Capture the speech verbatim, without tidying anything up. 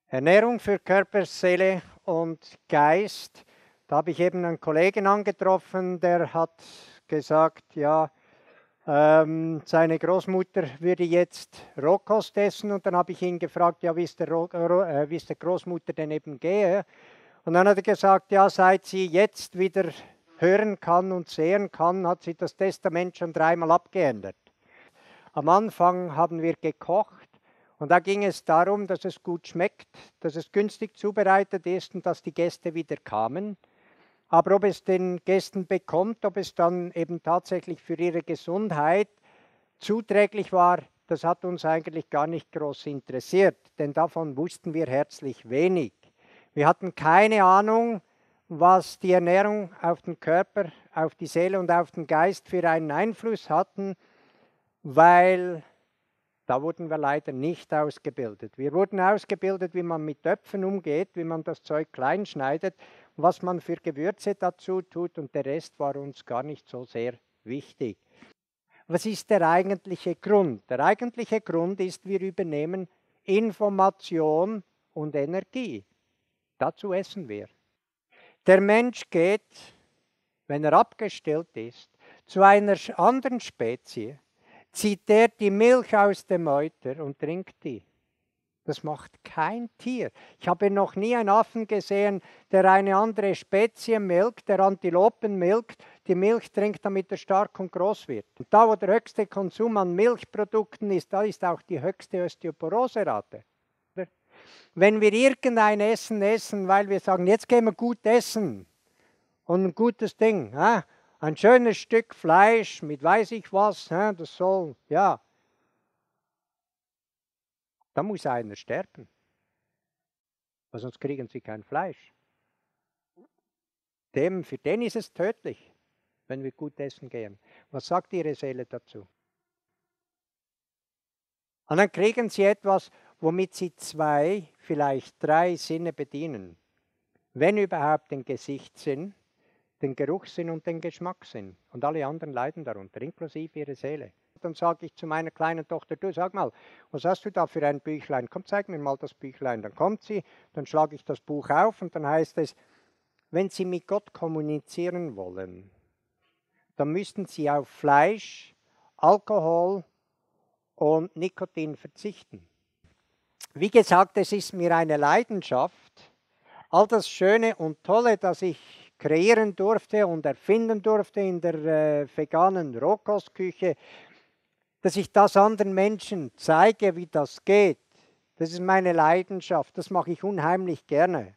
Ernährung für Körper, Seele und Geist. Da habe ich eben einen Kollegen angetroffen, der hat gesagt, ja, ähm, seine Großmutter würde jetzt Rohkost essen. Und dann habe ich ihn gefragt, ja, wie es der, Ro äh, wie es der Großmutter denn eben gehe. Und dann hat er gesagt, ja, seit sie jetzt wieder hören kann und sehen kann, hat sie das Testament schon dreimal abgeändert. Am Anfang haben wir gekocht. Und da ging es darum, dass es gut schmeckt, dass es günstig zubereitet ist und dass die Gäste wieder kamen. Aber ob es den Gästen bekommt, ob es dann eben tatsächlich für ihre Gesundheit zuträglich war, das hat uns eigentlich gar nicht groß interessiert, denn davon wussten wir herzlich wenig. Wir hatten keine Ahnung, was die Ernährung auf den Körper, auf die Seele und auf den Geist für einen Einfluss hatten, weil da wurden wir leider nicht ausgebildet. Wir wurden ausgebildet, wie man mit Töpfen umgeht, wie man das Zeug klein schneidet, was man für Gewürze dazu tut, und der Rest war uns gar nicht so sehr wichtig. Was ist der eigentliche Grund? Der eigentliche Grund ist, wir übernehmen Information und Energie. Dazu essen wir. Der Mensch geht, wenn er abgestillt ist, zu einer anderen Spezies, zieht der die Milch aus dem Euter und trinkt die. Das macht kein Tier. Ich habe noch nie einen Affen gesehen, der eine andere Spezie melkt, der Antilopen melkt, die Milch trinkt, damit er stark und groß wird. Und da, wo der höchste Konsum an Milchprodukten ist, da ist auch die höchste Osteoporose-Rate. Wenn wir irgendein Essen essen, weil wir sagen, jetzt gehen wir gut essen und ein gutes Ding, äh? ein schönes Stück Fleisch mit weiß ich was, äh? das soll, ja, da muss einer sterben, weil sonst kriegen sie kein Fleisch. Dem, für den ist es tödlich, wenn wir gut essen gehen. Was sagt Ihre Seele dazu? Und dann kriegen Sie etwas, womit Sie zwei, vielleicht drei Sinne bedienen. Wenn überhaupt den Gesichtssinn, den Geruchssinn und den Geschmackssinn. Und alle anderen leiden darunter, inklusive ihre Seele. Dann sage ich zu meiner kleinen Tochter, du sag mal, was hast du da für ein Büchlein? Komm, zeig mir mal das Büchlein. Dann kommt sie, dann schlage ich das Buch auf und dann heißt es, wenn Sie mit Gott kommunizieren wollen, dann müssten Sie auf Fleisch, Alkohol und Nikotin verzichten. Wie gesagt, es ist mir eine Leidenschaft, all das Schöne und Tolle, das ich kreieren durfte und erfinden durfte in der äh, veganen Rohkostküche, dass ich das anderen Menschen zeige, wie das geht. Das ist meine Leidenschaft, das mache ich unheimlich gerne.